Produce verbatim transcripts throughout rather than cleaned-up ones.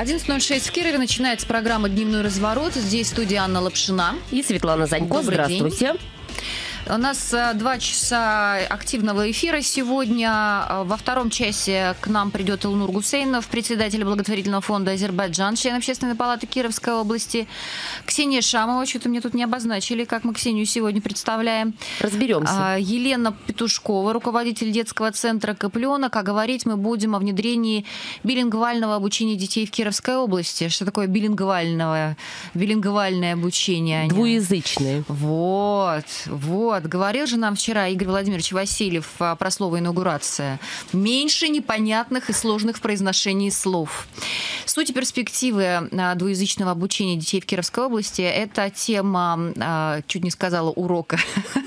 одиннадцать ноль шесть в Кирове начинается программа «Дневной разворот». Здесь студия Анна Лапшина. И Светлана Занько. Добрый Здравствуйте. День. У нас два часа активного эфира сегодня. Во втором часе к нам придет Илнур Гусейнов, председатель благотворительного фонда «Азербайджан», член Общественной палаты Кировской области. Ксения Шамова, что-то мне тут не обозначили, как мы Ксению сегодня представляем. Разберемся. Елена Петушкова, руководитель детского центра «Копленок». А говорить мы будем о внедрении билингвального обучения детей в Кировской области. Что такое билингвальное, билингвальное обучение? Двуязычное. Вот, вот. Говорил же нам вчера Игорь Владимирович Васильев про слово «инаугурация». Меньше непонятных и сложных в произношении слов. Суть и перспективы двуязычного обучения детей в Кировской области – это тема, чуть не сказала, урока.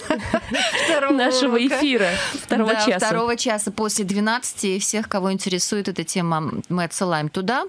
Нашего эфира второго часа. Второго часа после двенадцати. Всех, кого интересует эта тема, мы отсылаем туда.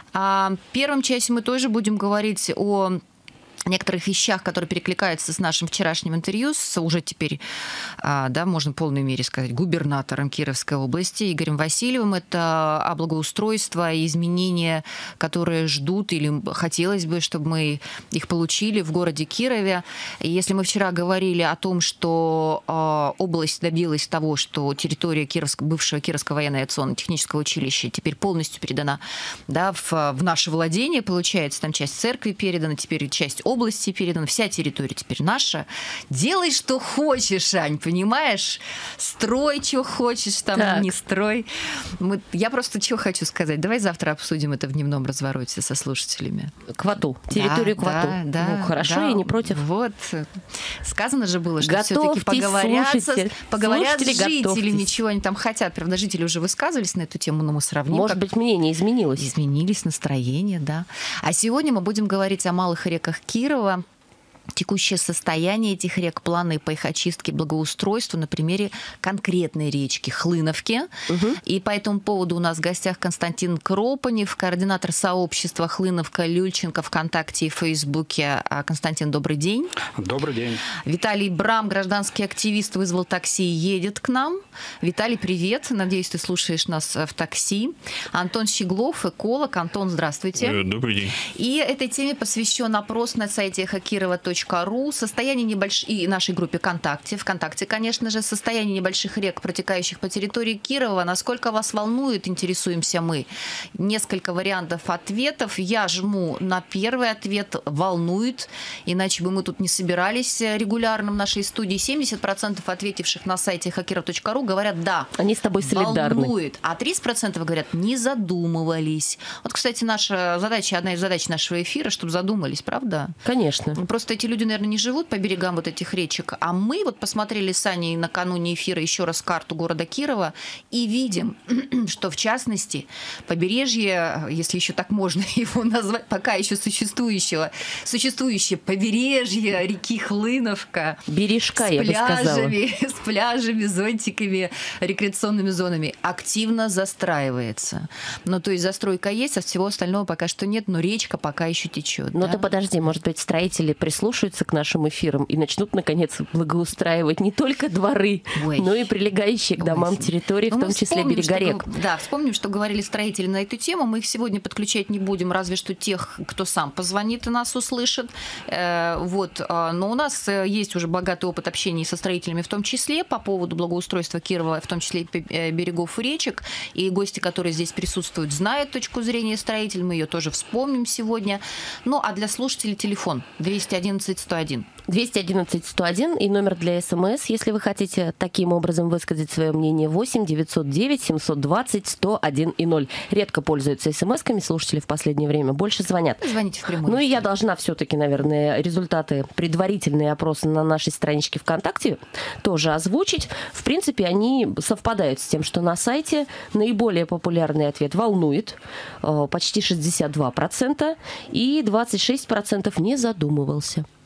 В первом часе мы тоже будем говорить о некоторых вещах, которые перекликаются с нашим вчерашним интервью, с уже теперь, да, можно в полной мере сказать, губернатором Кировской области Игорем Васильевым. Это о благоустройстве и изменения, которые ждут, или хотелось бы, чтобы мы их получили в городе Кирове. И если мы вчера говорили о том, что область добилась того, что территория Кировск... бывшего Кировского военно-авиационно-технического училища теперь полностью передана, да, в, в наше владение, получается, там часть церкви передана, теперь часть области области передана, вся территория теперь наша. Делай, что хочешь, Ань, понимаешь? Строй, что хочешь, там так. Не строй. Мы... Я просто что хочу сказать. Давай завтра обсудим это в дневном развороте со слушателями. Квату. Территорию да, Квату. Да, да, ну, хорошо, да. Я не против. Вот. Сказано же было, что Готовьтесь, все-таки поговорят, слушайте. поговорят с жителями, Готовьтесь. чего они там хотят. Правда, жители уже высказывались на эту тему, но мы сравним. Может как... быть, мнение изменилось. Изменились, настроение, да. А сегодня мы будем говорить о малых реках Кирова, текущее состояние этих рек, планы по их очистке, благоустройству на примере конкретной речки Хлыновки. Угу. И по этому поводу у нас в гостях Константин Кропанев, координатор сообщества Хлыновка Люльченко ВКонтакте и Фейсбуке. Константин, добрый день. Добрый день. Виталий Брам, гражданский активист, вызвал такси и едет к нам. Виталий, привет. Надеюсь, ты слушаешь нас в такси. Антон Щеглов, эколог. Антон, здравствуйте. Добрый день. И этой теме посвящен опрос на сайте хакирова точка ру. Состояние небольших... И нашей группе ВКонтакте. ВКонтакте, конечно же, состояние небольших рек, протекающих по территории Кирова. Насколько вас волнует, интересуемся мы. Несколько вариантов ответов. Я жму на первый ответ. Волнует. Иначе бы мы тут не собирались регулярно в нашей студии. семьдесят процентов ответивших на сайте хакирова точка ру говорят «да». Они с тобой солидарны. Волнует. А тридцать процентов говорят «не задумывались». Вот, кстати, наша задача, одна из задач нашего эфира, чтобы задумались, правда? Конечно. Просто эти люди, наверное, не живут по берегам вот этих речек, а мы вот посмотрели с Аней накануне эфира еще раз карту города Кирова и видим, что в частности побережье, если еще так можно его назвать, пока еще существующего, существующее побережье реки Хлыновка бережка, с я бы сказала, с пляжами, зонтиками, рекреационными зонами активно застраивается. Ну, то есть застройка есть, а всего остального пока что нет, но речка пока еще течет. Но да? ты подожди, может быть, строители прислушаются к нашим эфирам и начнут, наконец, благоустраивать не только дворы, Ой. но и прилегающие к домам Ой. территории, ну, в том числе берега рек. Что, да, вспомним, что говорили строители на эту тему. Мы их сегодня подключать не будем, разве что тех, кто сам позвонит и нас услышит. Вот. Но у нас есть уже богатый опыт общения со строителями, в том числе по поводу благоустройства Кирова, в том числе и берегов речек. И гости, которые здесь присутствуют, знают точку зрения строителей. Мы ее тоже вспомним сегодня. Ну, а для слушателей телефон двести одиннадцать сто один. двести одиннадцать сто один и номер для СМС, если вы хотите таким образом высказать свое мнение, восемь девятьсот девять семьсот двадцать сто один и ноль. Редко пользуются СМС-ками слушатели в последнее время, больше звонят. Звоните в прямой. Ну и я должна все-таки, наверное, результаты предварительные опросы на нашей страничке ВКонтакте тоже озвучить. В принципе, они совпадают с тем, что на сайте. Наиболее популярный ответ волнует, почти шестьдесят два процента, и двадцать шесть процентов не задумывался.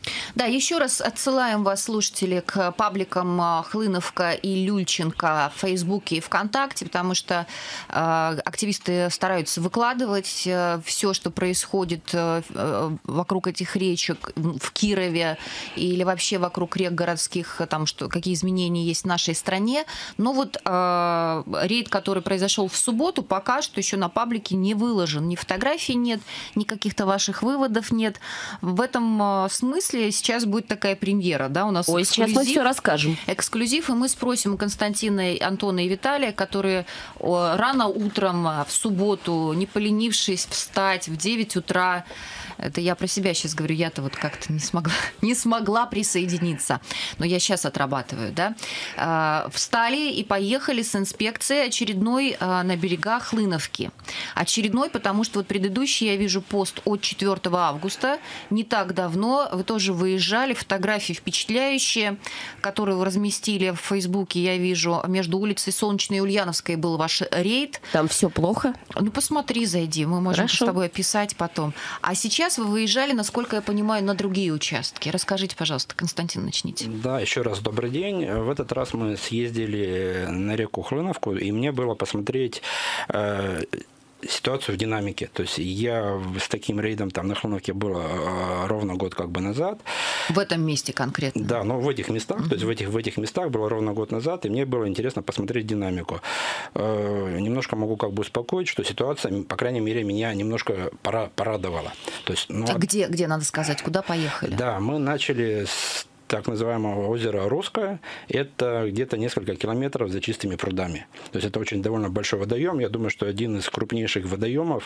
Да, еще раз отсылаем вас, слушатели, к пабликам Хлыновка и Люльченко в Фейсбуке и ВКонтакте, потому что э, активисты стараются выкладывать э, все, что происходит э, вокруг этих речек в Кирове или вообще вокруг рек городских, там, что, какие изменения есть в нашей стране. Но вот э, рейд, который произошел в субботу, пока что еще на паблике не выложен. Ни фотографий нет, ни каких-то ваших выводов нет. В этом э, смысле сейчас будет такая премьера, да, у нас. Ой, эксклюзив, сейчас мы все расскажем. Эксклюзив, и мы спросим у Константина, Антона и Виталия, которые рано утром в субботу, не поленившись встать в девять утра, это я про себя сейчас говорю, я-то вот как-то не смогла, не смогла присоединиться, но я сейчас отрабатываю, да, встали и поехали с инспекцией очередной на берегах Хлыновки. Очередной, потому что вот предыдущий, я вижу пост от четвёртого августа, не так давно, вы тоже выезжали, фотографии впечатляющие, которые вы разместили в Фейсбуке, я вижу, между улицей Солнечной и Ульяновской был ваш рейд. Там все плохо? Ну, посмотри, зайди, мы можем Хорошо. с тобой описать потом. А сейчас вы выезжали, насколько я понимаю, на другие участки. Расскажите, пожалуйста, Константин, начните. Да, еще раз добрый день. В этот раз мы съездили на реку Хлыновку, и мне было посмотреть э, ситуацию в динамике. То есть я с таким рейдом там на Хлыновке был э, ровно год как бы назад. В этом месте конкретно? Да, но в этих местах, mm-hmm. то есть в этих, в этих местах было ровно год назад, и мне было интересно посмотреть динамику. Э, немножко могу как бы успокоить, что ситуация, по крайней мере, меня немножко пора, порадовала. То есть, ну, а где, где, надо сказать, куда поехали? Да, мы начали с так называемого озера Русское. Это где-то несколько километров за чистыми прудами. То есть это очень довольно большой водоем. Я думаю, что один из крупнейших водоемов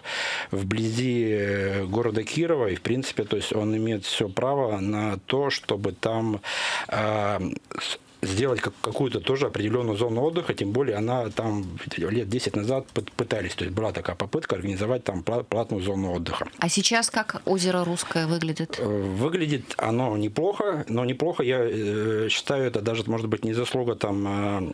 вблизи города Кирова. И в принципе, то есть он имеет все право на то, чтобы там э, сделать какую-то тоже определенную зону отдыха, тем более она там лет десять назад пытались, то есть была такая попытка организовать там платную зону отдыха. А сейчас как озеро Русское выглядит? Выглядит оно неплохо, но неплохо, я считаю, это даже, может быть, не заслуга там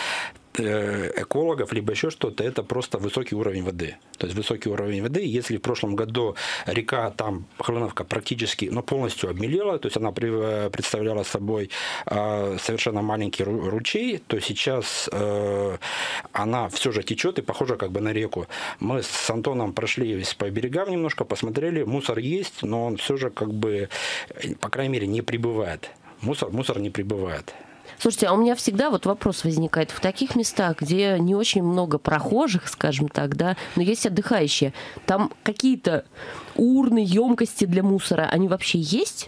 экологов, либо еще что-то, это просто высокий уровень воды. То есть высокий уровень воды. Если в прошлом году река там, Хлыновка, практически, ну, полностью обмелела, то есть она представляла собой э, совершенно маленький ручей, то сейчас э, она все же течет и похожа как бы на реку. Мы с Антоном прошли по берегам немножко, посмотрели, мусор есть, но он все же как бы, по крайней мере, не прибывает. Мусор, мусор не прибывает. Слушайте, а у меня всегда вот вопрос возникает. В таких местах, где не очень много прохожих, скажем так, да, но есть отдыхающие, там какие-то урны, емкости для мусора, они вообще есть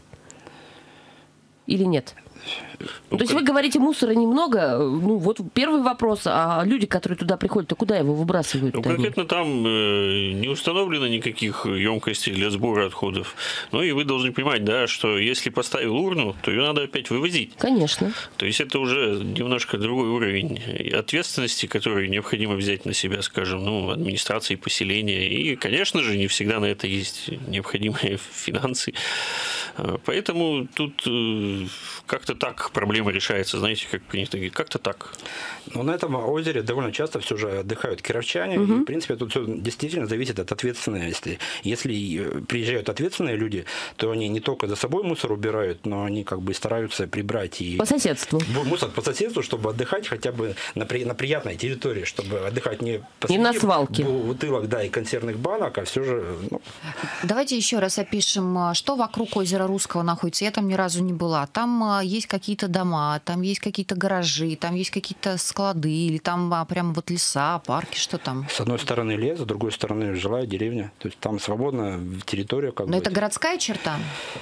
или нет? Ну, то есть вы говорите, мусора немного, ну вот первый вопрос, а люди, которые туда приходят, то куда его выбрасывают? Ну, конкретно там э, не установлено никаких емкостей для сбора отходов. Ну и вы должны понимать, да, что если поставил урну, то ее надо опять вывозить. Конечно. То есть это уже немножко другой уровень ответственности, который необходимо взять на себя, скажем, ну, администрации поселения. И, конечно же, не всегда на это есть необходимые финансы. Поэтому тут э, как-то так проблема решается, знаете, как принято говорить, как-то так. Ну, на этом озере довольно часто все же отдыхают кировчане, угу. И, в принципе, тут все действительно зависит от ответственности. Если приезжают ответственные люди, то они не только за собой мусор убирают, но они как бы стараются прибрать и по соседству. Мусор по соседству, чтобы отдыхать хотя бы на, при, на приятной территории, чтобы отдыхать не посреди не на свалке. Бутылок, да, и консервных банок, а все же... Ну... Давайте еще раз опишем, что вокруг озера Русского находится. Я там ни разу не была. Там есть какие-то дома, там есть какие-то гаражи, там есть какие-то склады, или там а, прямо вот леса, парки, что там? С одной стороны лес, с другой стороны жилая деревня. То есть там свободная территория. Как Но бы. Это городская черта?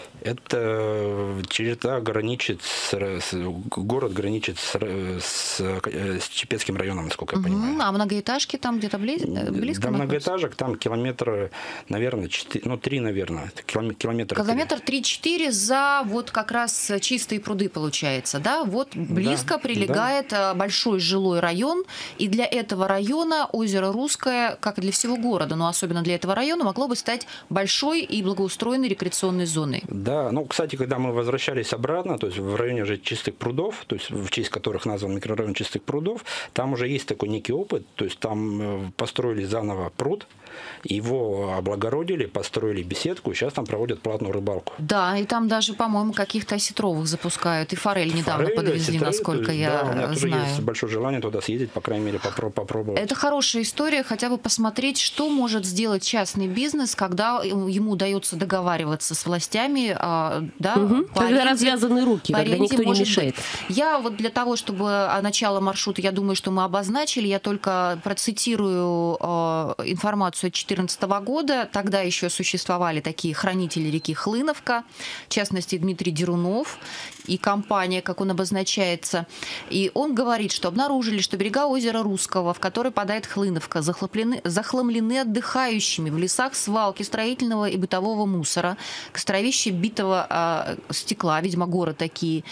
Это черта граничит с, с город граничит с, с, с Чепецким районом, насколько угу. я понимаю. А многоэтажки там где-то близ, близко? До многоэтажек там километр, наверное, четыре, ну три, наверное, километр. Километр три-четыре за вот как раз чистые пруды получается, да? Вот близко да, прилегает да. большой жилой район, и для этого района озеро Русское, как и для всего города, но особенно для этого района, могло бы стать большой и благоустроенной рекреационной зоной. Да, ну, кстати, когда мы возвращались обратно, то есть в районе уже Чистых прудов, то есть в честь которых назван микрорайон Чистых прудов, там уже есть такой некий опыт, то есть там построили заново пруд, Его облагородили, построили беседку, сейчас там проводят платную рыбалку. Да, и там даже, по-моему, каких-то осетровых запускают. И форель недавно Форель, подвезли, осетры, насколько есть, я да, у меня знаю. тоже есть большое желание туда съездить, по крайней мере, попробовать. Это хорошая история, хотя бы посмотреть, что может сделать частный бизнес, когда ему удается договариваться с властями. Да, угу. по Когда аренде, развязаны руки, когда аренде, никто не мешает. Быть. Я вот для того, чтобы начало маршрута, я думаю, что мы обозначили, я только процитирую э, информацию от две тысячи четырнадцатого года. Тогда еще существовали такие хранители реки Хлыновка, в частности, Дмитрий Дерунов и компания, как он обозначается. И он говорит, что обнаружили, что берега озера Русского, в который падает Хлыновка, захламлены, захламлены отдыхающими в лесах свалки строительного и бытового мусора, костровище битого э, стекла, видимо, горы такие.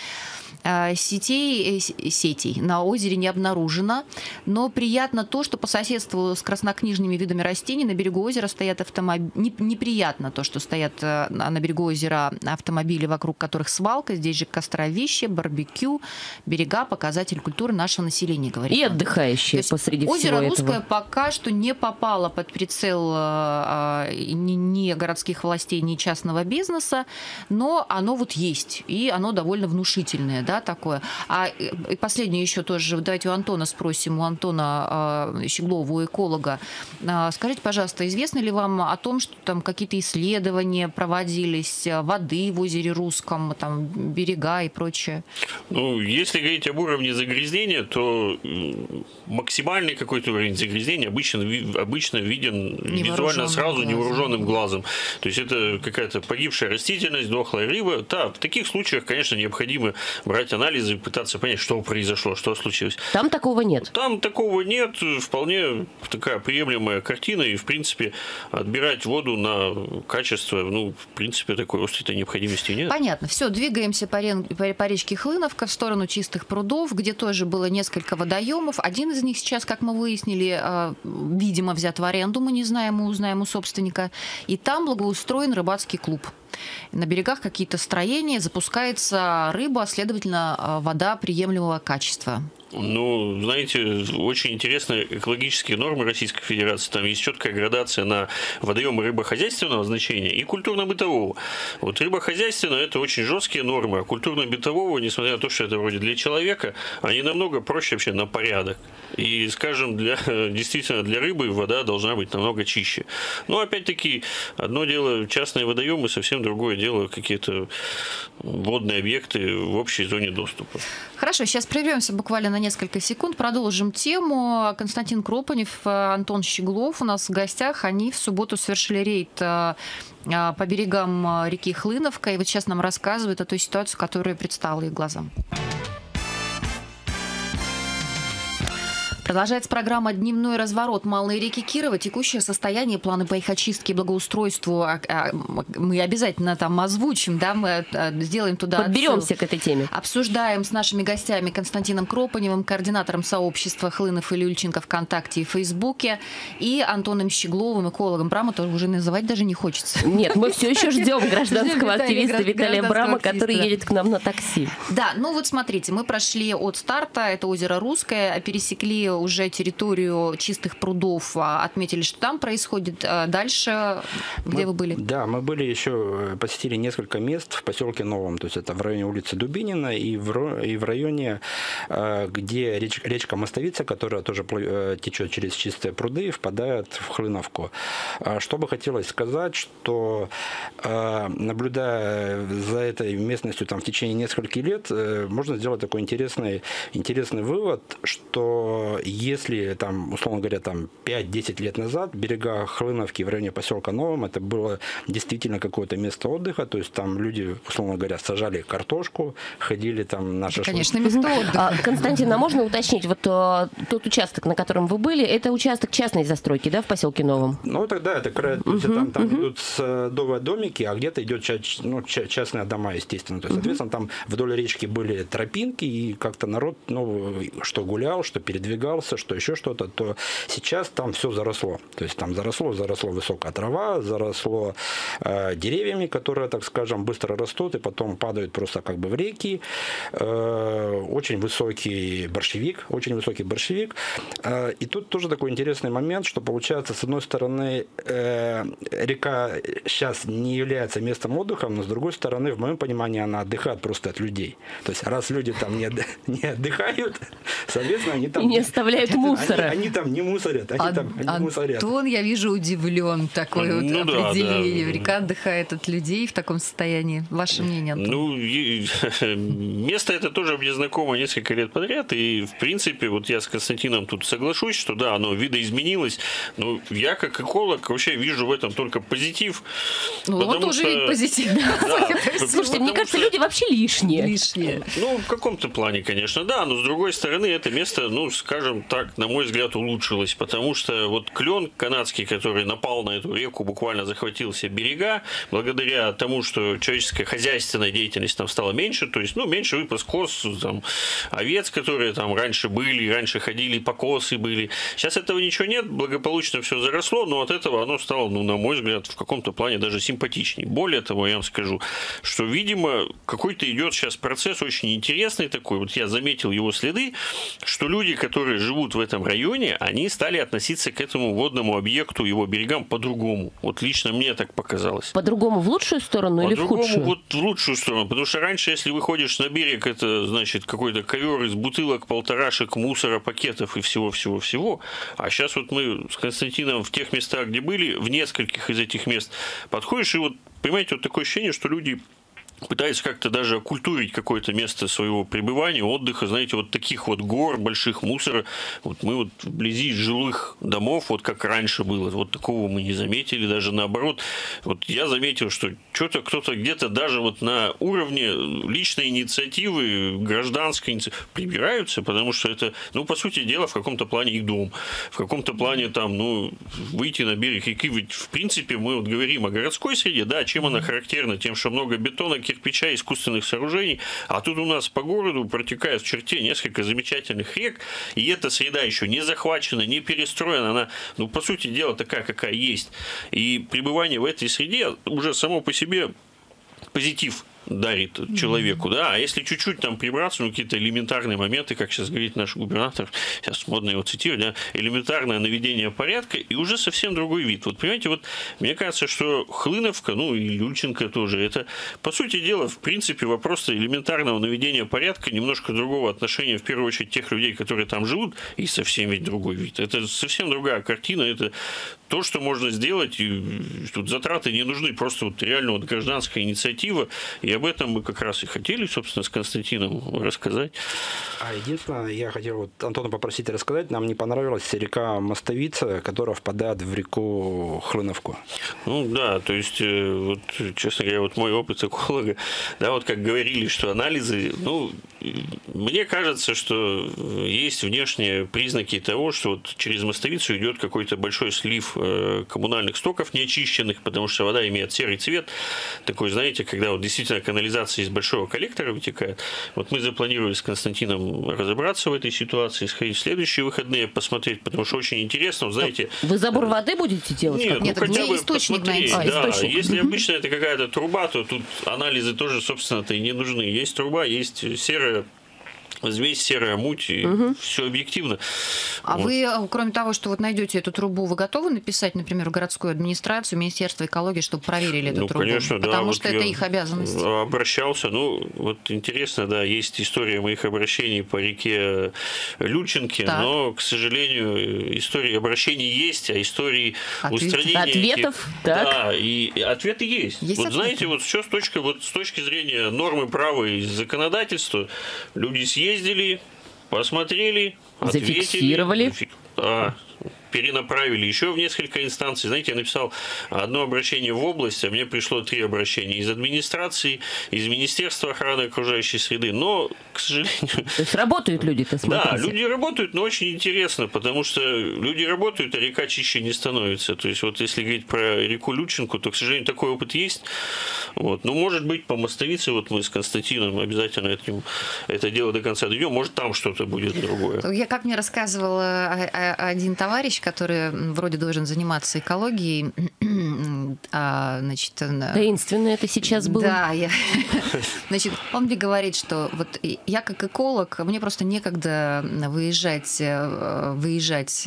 Сетей, сетей на озере не обнаружено, но приятно то, что по соседству с краснокнижными видами растений на берегу озера стоят автомобили. Неприятно то, что стоят на берегу озера автомобили, вокруг которых свалка. Здесь же костровище, барбекю, берега, показатель культуры нашего населения, говорит. И отдыхающие посреди всего этого. Озеро Русское пока что не попало под прицел ни городских властей, ни частного бизнеса, но оно вот есть, и оно довольно внушительное. Да, такое. А и последнее еще тоже, давайте у Антона спросим, у Антона э, Щеглова, у эколога. Э, скажите, пожалуйста, известно ли вам о том, что там какие-то исследования проводились воды в озере Русском, там берега и прочее? Ну, если говорить об уровне загрязнения, то максимальный какой-то уровень загрязнения обычно, обычно виден визуально сразу глазом. Невооруженным глазом. То есть это какая-то погибшая растительность, дохлая рыба. Да, в таких случаях, конечно, необходимо брать анализы и пытаться понять, что произошло, что случилось. Там такого нет? Там такого нет. Вполне такая приемлемая картина. И, в принципе, отбирать воду на качество, ну, в принципе, такой острой необходимости нет. Понятно. Все, двигаемся по, рен... по речке Хлыновка в сторону чистых прудов, где тоже было несколько водоемов. Один из них сейчас, как мы выяснили, видимо, взят в аренду. Мы не знаем, мы узнаем у собственника. И там благоустроен рыбацкий клуб. На берегах какие-то строения, запускается рыба, следовательно, вода приемлемого качества. Ну, знаете, очень интересные экологические нормы Российской Федерации. Там есть четкая градация на водоемы рыбохозяйственного значения и культурно-бытового. Вот рыбохозяйственное – это очень жесткие нормы, а культурно-бытового, несмотря на то, что это вроде для человека, они намного проще вообще на порядок. И, скажем, для, действительно для рыбы вода должна быть намного чище. Но, опять-таки, одно дело частные водоемы, совсем другое дело какие-то водные объекты в общей зоне доступа. Хорошо, сейчас прервемся буквально на несколько секунд, продолжим тему. Константин Кропанев, Антон Щеглов у нас в гостях. Они в субботу совершили рейд по берегам реки Хлыновка. И вот сейчас нам рассказывают о той ситуации, которая предстала их глазам. Продолжается программа «Дневной разворот» Малой реки Кирова. Текущее состояние, планы по их очистке и благоустройству мы обязательно там озвучим, да, мы сделаем туда подберемся отсыл. К этой теме. Обсуждаем с нашими гостями Константином Кропаневым, координатором сообщества Хлынов и Люльченко ВКонтакте и Фейсбуке, и Антоном Щегловым, экологом. Брама тоже уже называть даже не хочется. Нет, мы все еще ждем гражданского активиста Виталия Брама, который едет к нам на такси. Да, ну вот смотрите, мы прошли от старта, это озеро Русское, пересекли уже территорию чистых прудов, отметили, что там происходит. Дальше, где мы, вы были? Да, мы были еще, посетили несколько мест в поселке Новом, то есть это в районе улицы Дубинина и в, и в районе, где реч, речка Мостовица, которая тоже течет через чистые пруды, впадает в Хлыновку. Что бы хотелось сказать, что наблюдая за этой местностью там, в течение нескольких лет, можно сделать такой интересный, интересный вывод, что если, там, условно говоря, там пять-десять лет назад берега Хлыновки в районе поселка Новом, это было действительно какое-то место отдыха, то есть там люди, условно говоря, сажали картошку, ходили там на шашлык. Конечно, место отдыха. Константин, а можно уточнить, вот тот участок, на котором вы были, это участок частной застройки, да, в поселке Новом? Ну, тогда это край, то есть, uh-huh, там, там uh-huh. идут садовые домики, а где-то идет ну, частные дома, естественно. То есть, uh-huh. соответственно, там вдоль речки были тропинки, и как-то народ, ну, что гулял, что передвигал, потерялся, что еще что-то, то сейчас там все заросло. То есть там заросло, заросло высокая трава, заросло э, деревьями, которые, так скажем, быстро растут и потом падают просто как бы в реки. Э, очень высокий борщевик, очень высокий борщевик. Э, и тут тоже такой интересный момент, что получается, с одной стороны, э, река сейчас не является местом отдыха, но с другой стороны, в моем понимании, она отдыхает просто от людей. То есть раз люди там не, не отдыхают, соответственно, они там... И не оставляют мусора. Они, они там не мусорят, они а, там не Антон, мусорят. Антон, я вижу, удивлен такое вот ну, определение. да, да. Река отдыхает от людей в таком состоянии. Ваше мнение, Антон? Ну, и, место это тоже мне знакомо несколько лет подряд, и, в принципе, вот я с Константином тут соглашусь, что да, оно видоизменилось, но я, как эколог, вообще вижу в этом только позитив. Ну, он тоже что... видит позитив. Да, Слушайте, мне кажется, люди вообще лишние. Лишние. Ну, в каком-то плане, конечно, да, но с другой стороны, это место, ну, скажем так, на мой взгляд, улучшилось, потому что вот клен канадский, который напал на эту реку, буквально захватил все берега, благодаря тому, что человеческая хозяйственная деятельность там стала меньше, то есть, ну, меньше выпас коз, там, овец, которые там раньше были, раньше ходили, покосы были. Сейчас этого ничего нет, благополучно все заросло, но от этого оно стало, ну, на мой взгляд, в каком-то плане даже симпатичнее. Более того, я вам скажу, что, видимо, какой-то идет сейчас процесс очень интересный такой, вот я заметил его следы, что люди, которые живут в этом районе, они стали относиться к этому водному объекту, его берегам по-другому. Вот лично мне так показалось. По-другому в лучшую сторону или в худшую? По-другому вот в лучшую сторону, потому что раньше, если выходишь на берег, это, значит, какой-то ковер из бутылок, полторашек, мусора, пакетов и всего-всего-всего. А сейчас вот мы с Константином в тех местах, где были, в нескольких из этих мест подходишь, и вот, понимаете, вот такое ощущение, что люди пытаются как-то даже окультурить какое-то место своего пребывания, отдыха, знаете, вот таких вот гор, больших мусора. Вот мы вот вблизи жилых домов, вот как раньше было, вот такого мы не заметили, даже наоборот. Вот я заметил, что что-то кто-то где-то даже вот на уровне личной инициативы, гражданской инициативы прибираются, потому что это, ну, по сути дела, в каком-то плане их дом, в каком-то плане там, ну, выйти на берег реки, ведь в принципе мы вот говорим о городской среде, да, чем она характерна? Тем, что много бетона, кирпича, искусственных сооружений, а тут у нас по городу протекает в черте несколько замечательных рек, и эта среда еще не захвачена, не перестроена, она, ну, по сути дела, такая, какая есть. И пребывание в этой среде уже само по себе позитив дарит человеку, да, а если чуть-чуть там прибраться, ну, какие-то элементарные моменты, как сейчас говорит наш губернатор, сейчас модно его цитировать, да, элементарное наведение порядка, и уже совсем другой вид. Вот, понимаете, вот мне кажется, что Хлыновка, ну, и Люльченко тоже, это, по сути дела, в принципе, вопрос элементарного наведения порядка, немножко другого отношения, в первую очередь, тех людей, которые там живут, и совсем ведь другой вид. Это совсем другая картина, это то, что можно сделать, и тут затраты не нужны, просто вот реально вот гражданская инициатива, и об этом мы как раз и хотели, собственно, с Константином рассказать. А единственное, я хотел вот Антона попросить рассказать, нам не понравилась река Мостовица, которая впадает в реку Хлыновку. Ну да, то есть, вот, честно говоря, вот мой опыт эколога, да, вот как говорили, что анализы, ну, мне кажется, что есть внешние признаки того, что вот через Мостовицу идет какой-то большой слив коммунальных стоков неочищенных, потому что вода имеет серый цвет, такой, знаете, когда вот действительно канализация из большого коллектора вытекает. Вот мы запланировали с Константином разобраться в этой ситуации, сходить в следующие выходные, посмотреть, потому что очень интересно, вот, знаете... Вы забор воды будете делать? Нет, Нет, ну, хотя где бы источник посмотреть. найти? Да, А, источник. если обычно это какая-то труба, то тут анализы тоже, собственно-то, и не нужны. Есть труба, есть серая взвесь, серая муть, и угу. все объективно. А вот. вы, кроме того, что вот найдете эту трубу, вы готовы написать, например, в городскую администрацию, Министерство экологии, чтобы проверили эту ну, трубу? Конечно, да. Потому вот что это их обязанность. Обращался. Ну, вот интересно, да, есть история моих обращений по реке Люльченке, так. но, к сожалению, истории обращений есть, а истории Ответ... устранения... Ответов? Этих... Так. Да, и ответы есть. есть вот ответы? Знаете, вот все с точки, вот с точки зрения нормы права и законодательства, люди съездили, посмотрели, зафиксировали. Ответили, а, перенаправили еще в несколько инстанций. Знаете, я написал одно обращение в область, а мне пришло три обращения из администрации, из Министерства охраны окружающей среды. Но, к сожалению... То есть работают люди-то, смотрите. Да, люди работают, но очень интересно, потому что люди работают, а река чище не становится. То есть вот если говорить про реку Лючинку, то, к сожалению, такой опыт есть. Вот. Ну, может быть, по Мостовице, вот мы с Константином обязательно этим, это дело до конца дойдем, может, там что-то будет другое. Я, как мне рассказывал один товарищ, который вроде должен заниматься экологией, а, значит... Таинственно это сейчас было. Да, я... Значит, он мне говорит, что вот я как эколог, мне просто некогда выезжать, выезжать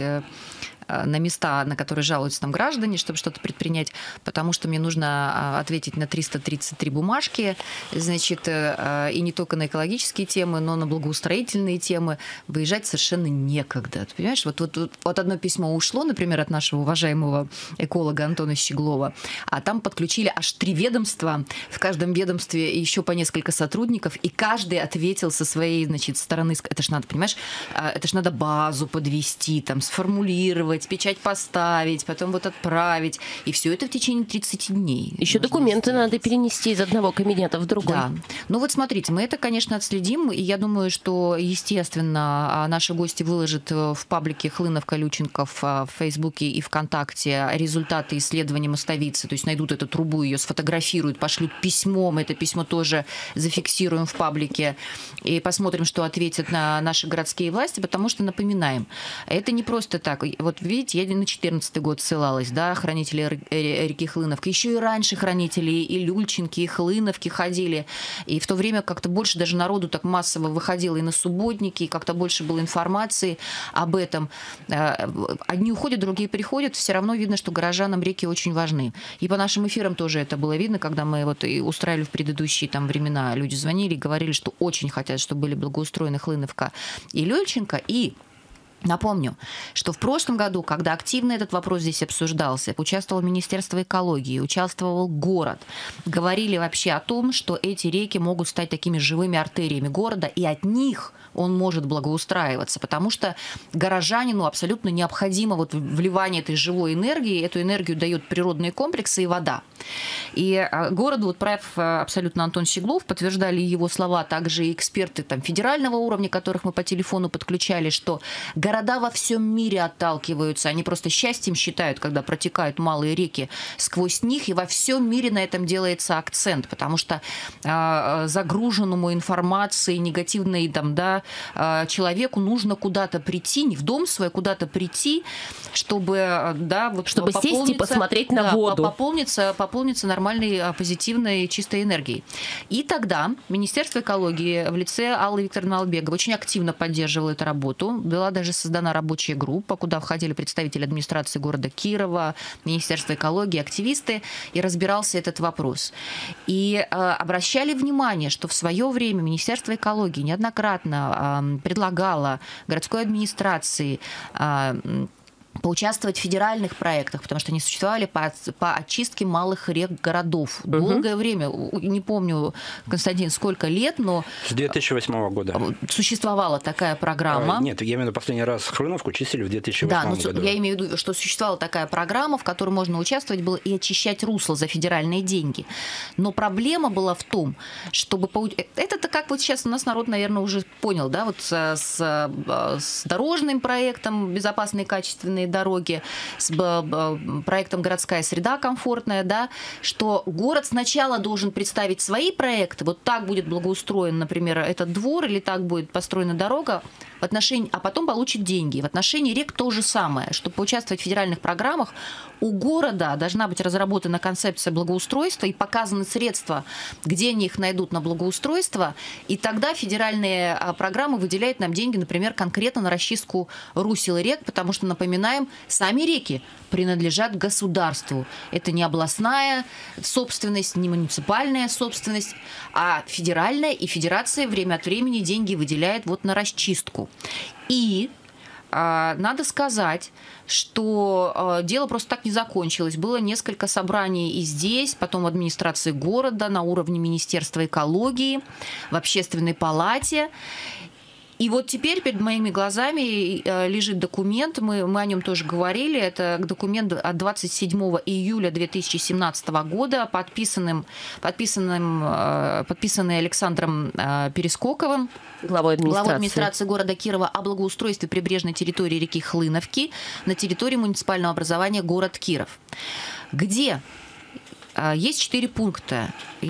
на места, на которые жалуются там граждане, чтобы что-то предпринять, потому что мне нужно ответить на триста тридцать три бумажки, значит, и не только на экологические темы, но на благоустроительные темы. Выезжать совершенно некогда. Ты понимаешь, вот, вот, вот одно письмо ушло, например, от нашего уважаемого эколога Антона Щеглова, а там подключили аж три ведомства, в каждом ведомстве еще по несколько сотрудников, и каждый ответил со своей, значит, стороны. Это ж надо, понимаешь, это ж надо базу подвести, там, сформулировать, печать поставить, потом вот отправить. И все это в течение тридцати дней. Еще документы сделать. Надо перенести из одного кабинета в другой. Да. Ну вот смотрите, мы это, конечно, отследим. И я думаю, что, естественно, наши гости выложат в паблике Хлынов-Колюченков в Фейсбуке и ВКонтакте результаты исследования Мостовицы. То есть найдут эту трубу, ее сфотографируют, пошлют письмом. Это письмо тоже зафиксируем в паблике. И посмотрим, что ответят на наши городские власти. Потому что, напоминаем, это не просто так. Вот видите, я на четырнадцатый год ссылалась, да, хранители реки Хлыновки. Еще и раньше хранители и Люльчинки, и Хлыновки ходили. И в то время как-то больше даже народу так массово выходило и на субботники, и как-то больше было информации об этом. Одни уходят, другие приходят. Все равно видно, что горожанам реки очень важны. И по нашим эфирам тоже это было видно, когда мы вот и устраивали в предыдущие там времена. Люди звонили и говорили, что очень хотят, чтобы были благоустроены Хлыновка и Люльчинка. И напомню, что в прошлом году, когда активно этот вопрос здесь обсуждался, участвовало Министерство экологии, участвовал город, говорили вообще о том, что эти реки могут стать такими живыми артериями города, и от них он может благоустраиваться, потому что горожанину абсолютно необходимо вот вливание этой живой энергии, эту энергию дают природные комплексы и вода. И городу, вот прав абсолютно Антон Щеглов, подтверждали его слова, также и эксперты там, федерального уровня, которых мы по телефону подключали, что города во всем мире отталкиваются, они просто счастьем считают, когда протекают малые реки сквозь них, и во всем мире на этом делается акцент, потому что э, загруженному информацией негативной там, да, человеку нужно куда-то прийти, не в дом свой, куда-то прийти, чтобы, да, вот, чтобы сесть и посмотреть на да, воду. Пополниться, пополниться нормальной, позитивной, чистой энергией. И тогда Министерство экологии в лице Аллы Викторовны Албеговой очень активно поддерживало эту работу. Была даже создана рабочая группа, куда входили представители администрации города Кирова, Министерства экологии, активисты, и разбирался этот вопрос. И э, обращали внимание, что в свое время Министерство экологии неоднократно предлагала городской администрации поучаствовать в федеральных проектах, потому что они существовали по, по очистке малых рек городов. Uh-huh. Долгое время, не помню, Константин, сколько лет, но... С две тысячи восьмого года. Существовала такая программа. А, нет, я имею в виду, последний раз Хлыновку чистили в две тысячи восьмом да, году. Я имею в виду, что существовала такая программа, в которой можно участвовать было и очищать русло за федеральные деньги. Но проблема была в том, чтобы... Это-то как вот сейчас у нас народ, наверное, уже понял, да, вот с, с дорожным проектом «Безопасные качественные дороги», с проектом «Городская среда комфортная», да, что город сначала должен представить свои проекты, вот так будет благоустроен, например, этот двор, или так будет построена дорога, в отношении, а потом получит деньги. В отношении рек то же самое. Чтобы поучаствовать в федеральных программах, у города должна быть разработана концепция благоустройства и показаны средства, где они их найдут на благоустройство, и тогда федеральные программы выделяют нам деньги, например, конкретно на расчистку русел и рек, потому что, напоминаем, сами реки принадлежат государству. Это не областная собственность, не муниципальная собственность, а федеральная, и федерация время от времени деньги выделяет вот на расчистку. И э, надо сказать, что э, дело просто так не закончилось. Было несколько собраний и здесь, потом в администрации города, на уровне Министерства экологии, в общественной палате. И вот теперь перед моими глазами лежит документ, мы, мы о нем тоже говорили, это документ от двадцать седьмого июля две тысячи семнадцатого года, подписанным, подписанным, подписанный Александром Перескоковым, главой администрации. главой администрации города Кирова, о благоустройстве прибрежной территории реки Хлыновки на территории муниципального образования город Киров, где есть четыре пункта.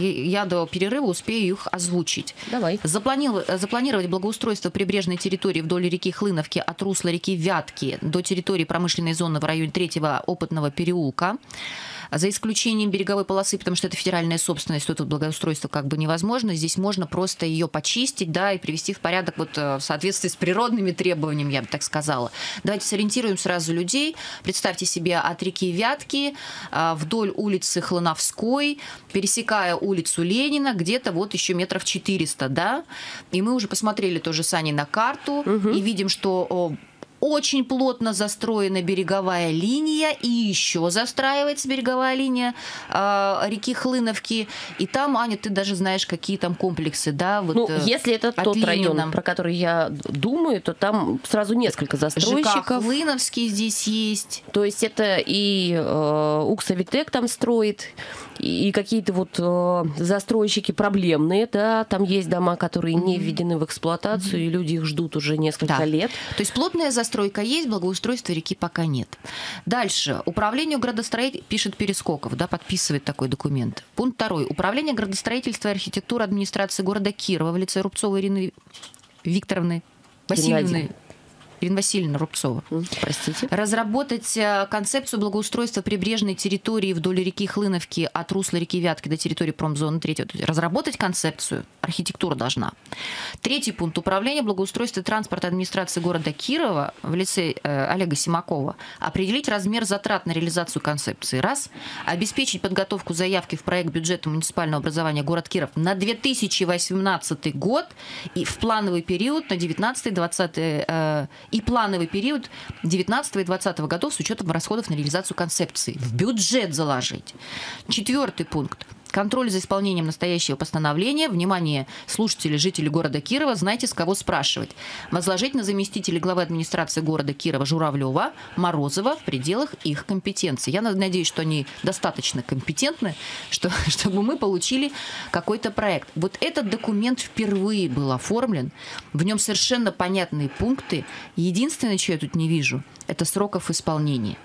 Я до перерыва успею их озвучить. Давай. Запланировать, запланировать благоустройство прибрежной территории вдоль реки Хлыновки от русла реки Вятки до территории промышленной зоны в районе третьего опытного переулка, за исключением береговой полосы, потому что это федеральная собственность, то тут благоустройство как бы невозможно. Здесь можно просто ее почистить, да, и привести в порядок вот в соответствии с природными требованиями, я бы так сказала. Давайте сориентируем сразу людей. Представьте себе от реки Вятки вдоль улицы Хлыновской, пересекая улицу Ленина, где-то вот еще метров четыреста, да, и мы уже посмотрели тоже с Аней на карту, угу. и видим, что очень плотно застроена береговая линия, и еще застраивается береговая линия э, реки Хлыновки. И там, Аня, ты даже знаешь, какие там комплексы, да? Вот, ну, если это тот Ленина. Район, про который я думаю, то там сразу несколько застройщиков. ЖК Хлыновский здесь есть. То есть это и э, Уксавитек там строит, и какие-то вот э, застройщики проблемные, да, там есть дома, которые не введены в эксплуатацию, mm-hmm. и люди их ждут уже несколько да. лет. То есть плотная застройка есть, благоустройства реки пока нет. Дальше. Управлению градостроительства, пишет Перескоков, да, подписывает такой документ. Пункт второй. Управление градостроительства и архитектуры администрации города Кирова в лице Рубцовой Ирины Викторовны Васильевны. Ирина Васильевна Рубцова. Простите. Разработать концепцию благоустройства прибрежной территории вдоль реки Хлыновки от русла реки Вятки до территории промзоны третьего. Разработать концепцию. Архитектура должна. Третий пункт. Управление благоустройства и транспорта администрации города Кирова в лице э, Олега Симакова. Определить размер затрат на реализацию концепции. Раз. Обеспечить подготовку заявки в проект бюджета муниципального образования город Киров на две тысячи восемнадцатый год и в плановый период на девятнадцатый-двадцатый э, и плановый период девятнадцатого и двадцатого годов с учетом расходов на реализацию концепции. В бюджет заложить. Четвертый пункт. Контроль за исполнением настоящего постановления. Внимание, слушатели, жители города Кирова, знаете, с кого спрашивать. Возложить на заместителей главы администрации города Кирова Журавлева, Морозова в пределах их компетенции. Я надеюсь, что они достаточно компетентны, что, чтобы мы получили какой-то проект. Вот этот документ впервые был оформлен. В нем совершенно понятные пункты. Единственное, что я тут не вижу, это сроков исполнения.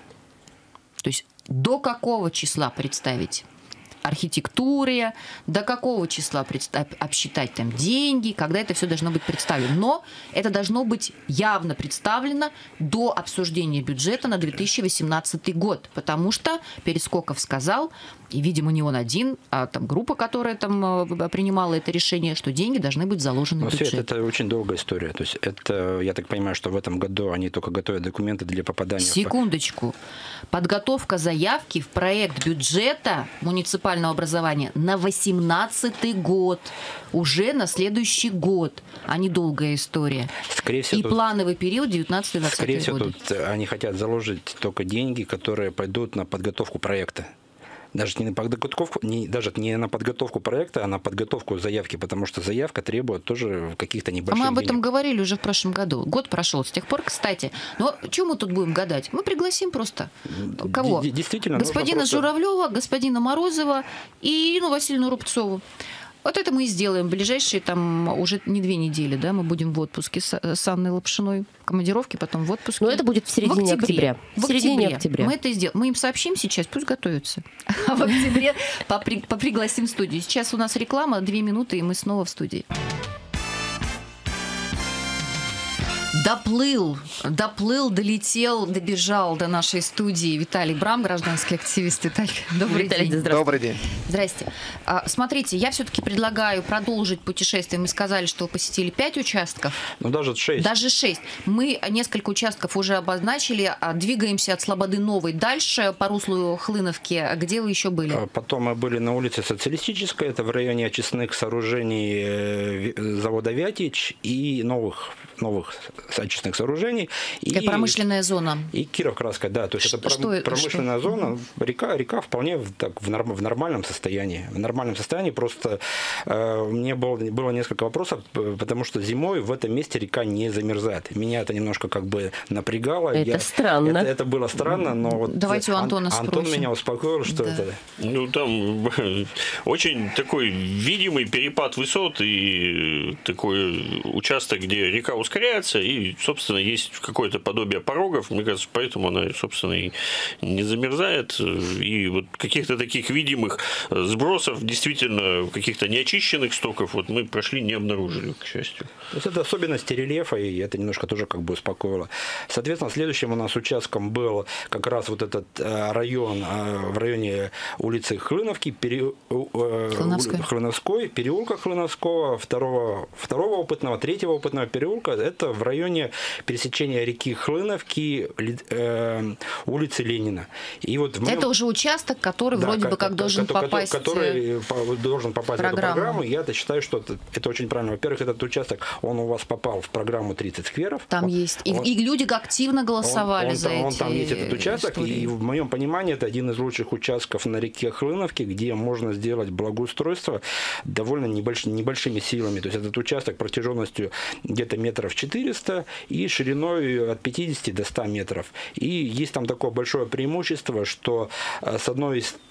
То есть до какого числа представить архитектуре, до какого числа обсчитать там деньги, когда это все должно быть представлено. Но это должно быть явно представлено до обсуждения бюджета на две тысячи восемнадцатый год, потому что Перескоков сказал, и, видимо, не он один, а там группа, которая там принимала это решение, что деньги должны быть заложены в бюджет. Это очень долгая история. То есть это, я так понимаю, что в этом году они только готовят документы для попадания. Секундочку. Подготовка заявки в проект бюджета муниципального образования на восемнадцатый год. Уже на следующий год, а не долгая история. Скорее всего, и тут, плановый период девятнадцатый-двадцатый годы. Скорее всего, тут они хотят заложить только деньги, которые пойдут на подготовку проекта. Даже не на подготовку, не, даже не на подготовку проекта, а на подготовку заявки, потому что заявка требует тоже каких-то небольших денег. А мы об этом денег. говорили уже в прошлом году. Год прошел с тех пор, кстати. Но что мы тут будем гадать? Мы пригласим просто кого? Действительно. Господина просто... Журавлева, господина Морозова и Ирину Васильевну Рубцову. Вот это мы и сделаем. В ближайшие там уже не две недели, да, мы будем в отпуске с, с Анной Лапшиной. Командировки, потом в отпуске. Но это будет в середине в октября. В, в середине октября. октября. Мы это и сделаем. Мы им сообщим сейчас, пусть готовятся. А в октябре попригласим в студию. Сейчас у нас реклама, две минуты, и мы снова в студии. Доплыл, доплыл, долетел, добежал до нашей студии Виталий Брам, гражданский активист. Виталий, добрый Виталий, день. Добрый день. Здрасте. А, смотрите, я все-таки предлагаю продолжить путешествие. Мы сказали, что вы посетили пять участков. Ну, даже шесть. Даже шесть. Мы несколько участков уже обозначили. Двигаемся от Слободы Новой дальше по руслу Хлыновки. Где вы еще были? Потом мы были на улице Социалистической. Это в районе очистных сооружений завода «Вятич» и новых новых очистных сооружений. И промышленная зона. И Кирово-Краская, да. То есть что, это что, промышленная что? зона. Река, река вполне так, в, норм, в нормальном состоянии. В нормальном состоянии просто э, мне было, было несколько вопросов, потому что зимой в этом месте река не замерзает. Меня это немножко как бы напрягало. Это Я, странно. Это, это было странно, но вот давайте у Антона Ан, спросим. Антон меня успокоил, что да. это... Ну, там очень такой видимый перепад высот и такой участок, где река ускоряется, и, собственно, есть какое-то подобие порогов. Мне кажется, поэтому она, собственно, и не замерзает. И вот каких-то таких видимых сбросов, действительно, каких-то неочищенных стоков, вот мы прошли, не обнаружили, к счастью. То есть это особенности рельефа, и это немножко тоже как бы успокоило. Соответственно, следующим у нас участком был как раз вот этот район в районе улицы Хлыновки, пере... Хлыновской, переулка Хлыновского, второго, второго опытного, третьего опытного переулка. Это в районе пересечения реки Хлыновки, э, улицы Ленина. И вот в моем... Это уже участок, который да, вроде как, бы как должен который, попасть который должен попасть программу. в эту программу. Я-то считаю, что это, это очень правильно. Во-первых, этот участок, он у вас попал в программу тридцать скверов. Там он, есть. И, он, и люди активно голосовали он, он, за он, эти он там есть этот участок. Истории. И в моем понимании это один из лучших участков на реке Хлыновки, где можно сделать благоустройство довольно небольш, небольшими силами. То есть этот участок протяженностью где-то метров четыреста и шириной от пятидесяти до ста метров. И есть там такое большое преимущество, что с, одной из,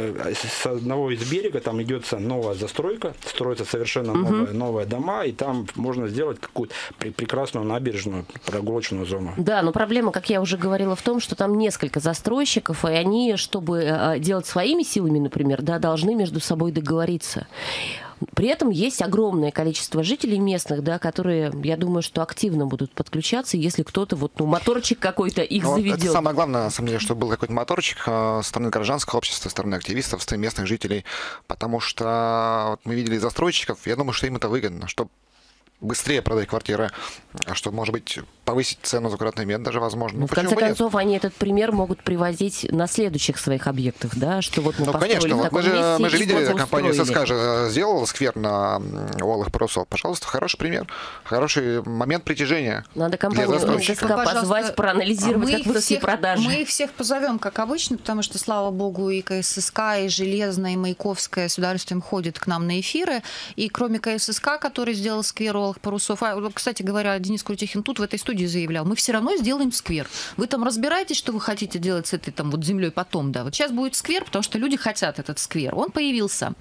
с одного из берега там идется новая застройка, строятся совершенно угу. новые, новые дома, и там можно сделать какую-то прекрасную набережную, прогулочную зону. Да, но проблема, как я уже говорила, в том, что там несколько застройщиков, и они, чтобы делать своими силами, например, да, должны между собой договориться. При этом есть огромное количество жителей местных, да, которые, я думаю, что активно будут подключаться, если кто-то, вот, ну, моторчик какой-то их ну, заведет. Это самое главное, на самом деле, чтобы был какой-то моторчик со стороны гражданского общества, со стороны активистов, со стороны местных жителей, потому что вот, мы видели застройщиков, я думаю, что им это выгодно, чтобы быстрее продать квартиры, что, может быть, повысить цену за квадратный метр даже возможно. Ну, в конце концов, они этот пример могут привозить на следующих своих объектах, да, что вот мы ну, построили конечно, в вот таком мы же, месте, мы же видели, компания ССК же сделала сквер на Олых парусов. Пожалуйста, хороший пример, хороший момент притяжения. Надо компанию ССК позвать, проанализировать, как выросли продажи. Мы их всех позовем, как обычно, потому что, слава богу, и КССК, и Железная, и Маяковская с удовольствием ходят к нам на эфиры. И кроме КССК, который сделал сквер Олых парусов, а, кстати говоря, Денис Крутихин тут в этой студии заявлял, мы все равно сделаем сквер. Вы там разбираетесь, что вы хотите делать с этой там вот землей потом, да. Вот сейчас будет сквер, потому что люди хотят этот сквер. Он появился.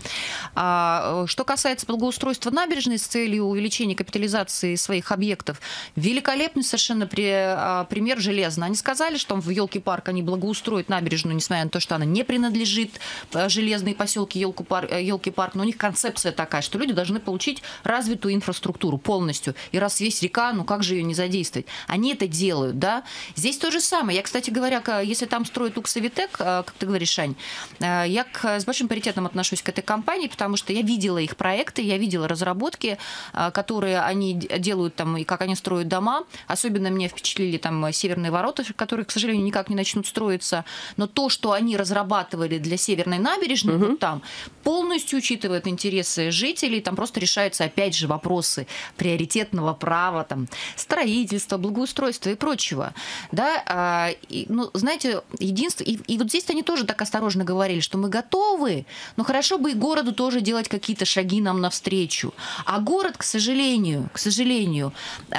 А, что касается благоустройства набережной с целью увеличения капитализации своих объектов, великолепный совершенно при, а, пример Железно. Они сказали, что в Елки-парк они благоустроят набережную, несмотря на то, что она не принадлежит Железной поселке Елки-парк, но у них концепция такая, что люди должны получить развитую инфраструктуру полностью. И раз есть река, ну как же ее не задействовать? Они это делают, да. Здесь то же самое. Я, кстати говоря, если там строит Уксавитек, как ты говоришь, Ань, я с большим паритетом отношусь к этой компании, потому что я видела их проекты, я видела разработки, которые они делают там, и как они строят дома. Особенно меня впечатлили там северные ворота, которые, к сожалению, никак не начнут строиться. Но то, что они разрабатывали для Северной набережной, угу. вот там, полностью учитывает интересы жителей, там просто решаются, опять же, вопросы приоритетного права, там, строительства, благоустройства и прочего. Да? И, ну, знаете, единство... И, и вот здесь они тоже так осторожно говорили, что мы готовы, но хорошо бы и городу тоже делать какие-то шаги нам навстречу. А город, к сожалению, к сожалению,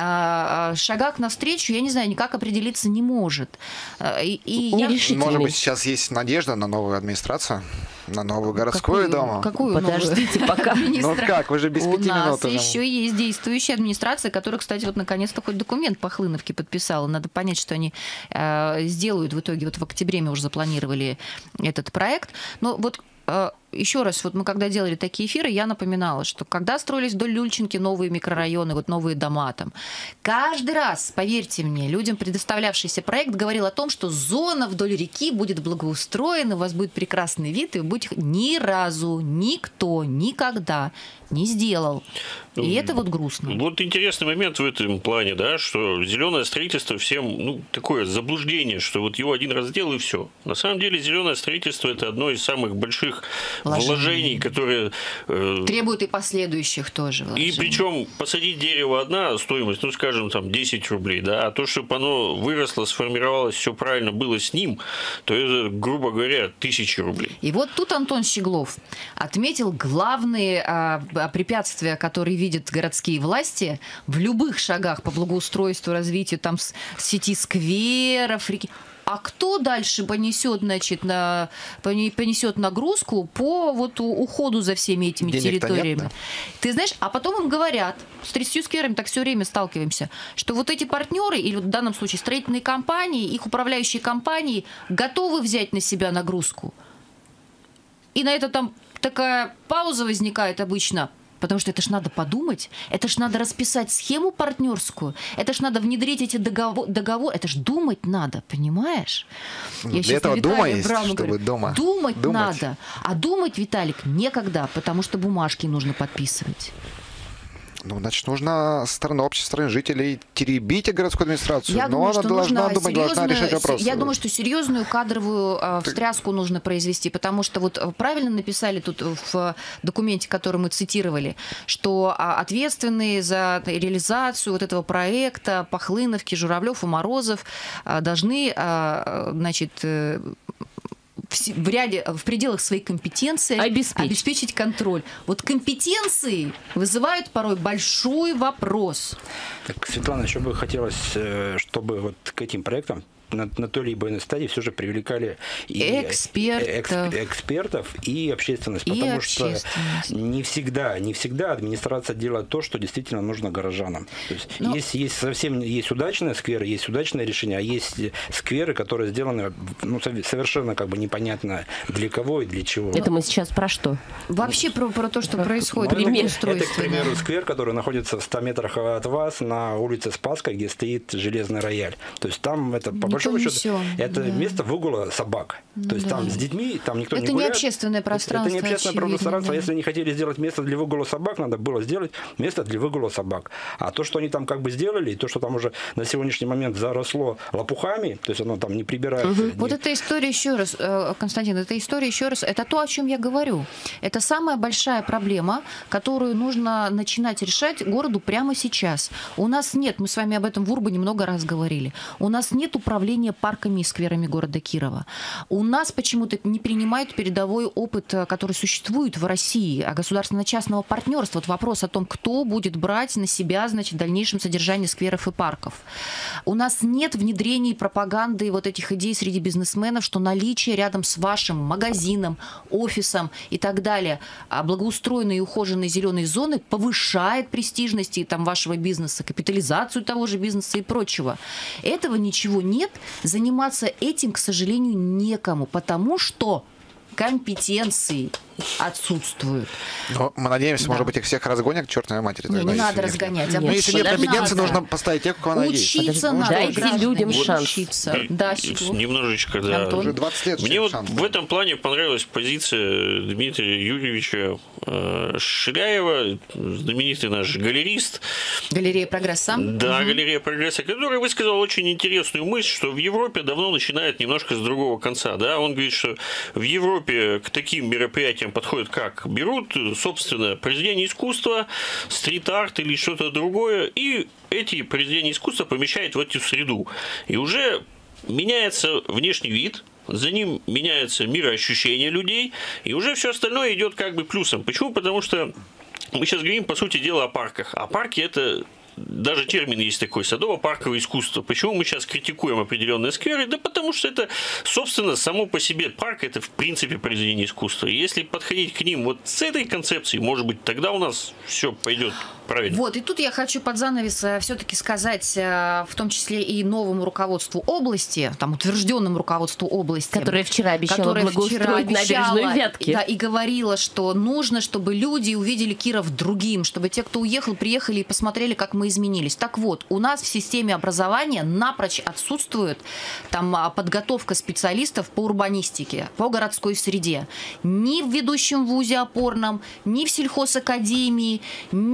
в шагах навстречу, я не знаю, никак определиться не может. И, и я... Может быть, сейчас есть надежда на новую администрацию? На новую городскую Думу? Какую Подождите новую? Пока. Ну как, вы же без пяти минут. У нас еще есть действующая администрация, которая, кстати, вот наконец-то хоть документ по Хлыновке подписала. Надо понять, что они э, сделают в итоге. Вот в октябре мы уже запланировали этот проект. Но вот э, еще раз, вот мы когда делали такие эфиры, я напоминала, что когда строились вдоль Люльчинки новые микрорайоны, вот новые дома там, каждый раз, поверьте мне, людям предоставлявшийся проект говорил о том, что зона вдоль реки будет благоустроена, у вас будет прекрасный вид, и вы будете... Ни разу никто никогда не сделал. И это вот грустно. Вот интересный момент в этом плане, да, что зеленое строительство всем, ну, такое заблуждение, что вот его один раз сделал и все. На самом деле зеленое строительство – это одно из самых больших вложений, вложений которые... Э, требуют и последующих тоже вложений. И причем посадить дерево одна стоимость, ну, скажем, там, десять рублей, да, а то, чтобы оно выросло, сформировалось, все правильно было с ним, то это, грубо говоря, тысячи рублей. И вот тут Антон Щеглов отметил главные а, препятствия, которые видят городские власти в любых шагах по благоустройству, развитию там сети скверов, реки. А кто дальше понесет, значит, на, понесет нагрузку по вот уходу за всеми этими Денег-то территориями? нет, да? Ты знаешь, а потом им говорят, с тридцатью скверами так все время сталкиваемся, что вот эти партнеры, или в данном случае строительные компании, их управляющие компании готовы взять на себя нагрузку. И на это там такая пауза возникает обычно. Потому что это ж надо подумать, это ж надо расписать схему партнерскую, это ж надо внедрить эти договор, договор, это ж думать надо, понимаешь? Ну, для этого дума есть, чтобы говорю, дома думать, думать надо. А думать, Виталик, некогда, потому что бумажки нужно подписывать. Ну, значит, нужно со стороны общества, со стороны жителей теребить городскую администрацию. Я Но думаю, она что должна нужно думать, должна решать вопросы. Я думаю, что серьезную кадровую э, встряску Ты... нужно произвести, потому что вот правильно написали тут в документе, который мы цитировали, что а, ответственные за реализацию вот этого проекта Пахлыновки, Журавлев и Морозов а, должны, а, значит, э, в ряде, в пределах своей компетенции обеспечить. обеспечить контроль. Вот компетенции вызывают порой большой вопрос. Так, Светлана, еще бы хотелось, чтобы вот к этим проектам на, на той либо иной стадии все же привлекали и экспертов, эксп, экспертов и общественность, и потому общественность. что не всегда, не всегда администрация делает то, что действительно нужно горожанам. То есть Но... есть, есть совсем есть удачные скверы, есть удачные решения, а есть скверы, которые сделаны ну, совершенно как бы непонятно для кого и для чего. Это мы сейчас про что? Вообще про, про то, что происходит. Ну, это, это, к примеру, сквер, который находится в ста метрах от вас на улице Спасской, где стоит железный рояль. То есть там это по большому счету это да. место выгула собак. Ну, То есть да. там с детьми там никто это не гуляет. Это не общественное пространство. Это, это не общественное очевидно, пространство. да. Если они хотели сделать место для выгула собак, надо было сделать место для выгула собак. А то, что они там как бы сделали, и то, что там уже на сегодняшний момент заросло лопухами, то есть оно там не прибирается. Угу. Не... Вот эта история еще раз, Константин, эта история еще раз, это то, о чем я говорю. Это самая большая проблема, которую нужно начинать решать городу прямо сейчас. У нас нет, мы с вами об этом в Урбане много раз говорили, у нас нет управления парками и скверами города Кирова. У нас почему-то не принимают передовой опыт, который существует в России, а государственно-частного партнерства. Вот вопрос о том, кто будет брать на себя, значит, в дальнейшем содержание скверов и парков. У нас нет внедрения и пропаганды вот этих идей среди бизнесменов, что наличие рядом с вашим магазином, офисом и так далее благоустроенной и ухоженной зеленой зоны повышает престижность и, там, вашего бизнеса, капитализацию того же бизнеса и прочего. Этого ничего нет. Заниматься этим, к сожалению, некому, потому что компетенции отсутствуют. Но мы надеемся, да. может быть, их всех разгонят к чертовой матери. Не, не надо разгонять. Но если нет компетенции, нужно поставить тех, у кого она есть. Учиться надо. Дайте людям шанс. Учиться. Да, немножечко, да. Антон. Уже двадцать лет. Мне вот шанс. в этом плане понравилась позиция Дмитрия Юрьевича Ширяева, знаменитый наш галерист. Галерея Прогресса. Да, угу. Галерея Прогресса, который высказал очень интересную мысль, что в Европе давно начинает немножко с другого конца. Да? Он говорит, что в Европе к таким мероприятиям подходят как? Берут, собственно, произведения искусства, стрит-арт или что-то другое, и эти произведения искусства помещают в эту среду. И уже меняется внешний вид, за ним меняется мироощущение людей, и уже все остальное идет как бы плюсом. Почему? Потому что мы сейчас говорим, по сути дела, о парках. А парки – это... Даже термин есть такой – садово-парковое искусство. Почему мы сейчас критикуем определенные скверы? Да потому что это, собственно, само по себе парк – это, в принципе, произведение искусства. И если подходить к ним вот с этой концепцией, может быть, тогда у нас все пойдет правильно. Вот, и тут я хочу под занавес все-таки сказать, в том числе и новому руководству области, там, утвержденному руководству области, которое вчера обещало благоустроить набережную Вятки. Да, и говорила, что нужно, чтобы люди увидели Киров другим, чтобы те, кто уехал, приехали и посмотрели, как мы изменились. Так вот, у нас в системе образования напрочь отсутствует там подготовка специалистов по урбанистике, по городской среде. Ни в ведущем вузе опорном, ни в сельхозакадемии, ни в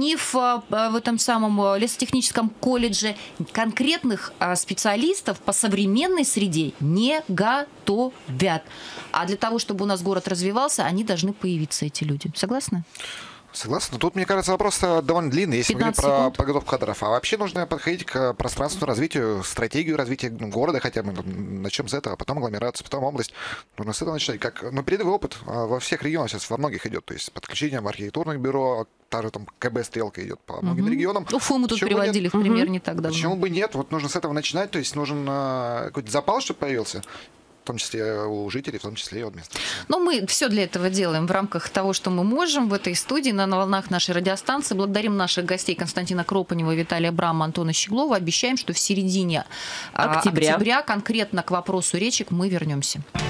в, в этом самом лесотехническом колледже конкретных специалистов по современной среде не готовят. А для того, чтобы у нас город развивался, они должны появиться, эти люди. Согласны? Согласен. Но тут, мне кажется, вопрос довольно длинный, если мы говорим про секунд. подготовку кадров. А вообще нужно подходить к пространственному развитию, стратегию развития города хотя бы. Начнем с этого, потом агломерацию, потом область. Нужно с этого начинать. Как, ну, передовой опыт во всех регионах сейчас, во многих идет. То есть подключение архитектурных бюро, та же там КБ «Стрелка» идет по многим угу. регионам. Уфу мы тут Почему приводили нет? в пример не так давно. Почему бы нет? Вот нужно с этого начинать. То есть нужен э, какой-то запал, чтобы появился. В том числе у жителей, в том числе и у администрации. Но мы все для этого делаем в рамках того, что мы можем в этой студии, на волнах нашей радиостанции. Благодарим наших гостей Константина Кропанева, Виталия Брама, Антона Щеглова. Обещаем, что в середине октября, октября конкретно к вопросу речек мы вернемся.